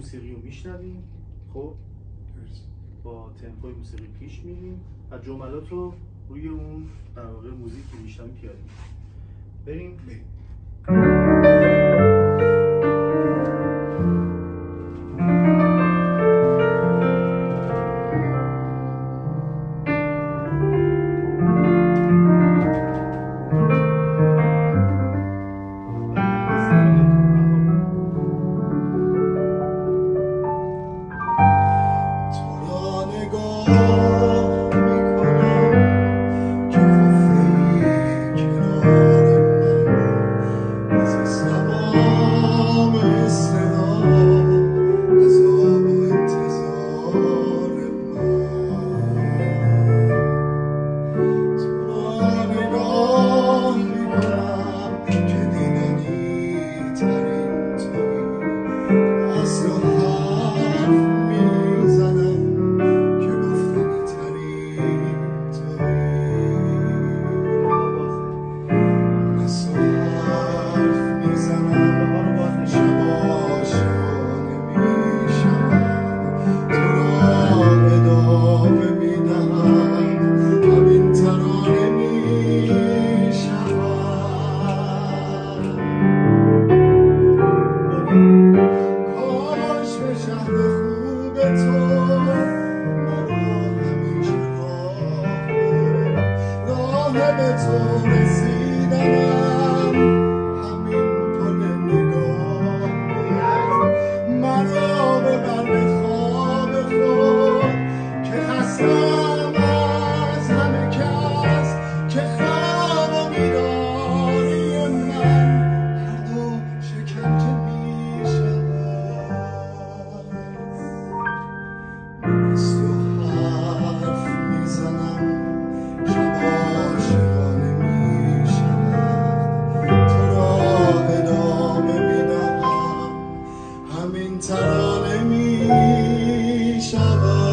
موسیقی رو میشنویم، خب با تمپوی موسیقی پیش میریم و جملات رو روی اون در واقع موزیک که میشنویم پیاده می‌کنیم. بریم. ترانه می شود.